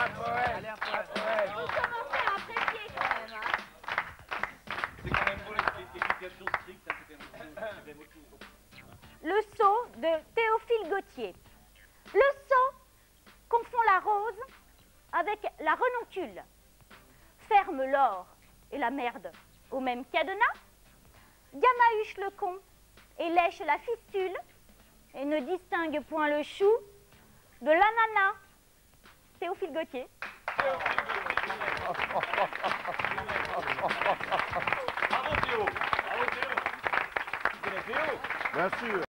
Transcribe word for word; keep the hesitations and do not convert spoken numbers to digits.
un poème. Un poème. Vous commencez à apprécier quand même, hein. C'est quand même pour l'éducation stricte. Le sceau de Théophile Gautier. Le sceau confond la rose avec la renoncule, ferme l'or et la merde au même cadenas, gamahuche le con et lèche la fistule, et ne distingue point le chou de l'ananas. Théophile Gautier. Bravo Théo. Bravo Théo. Bien sûr.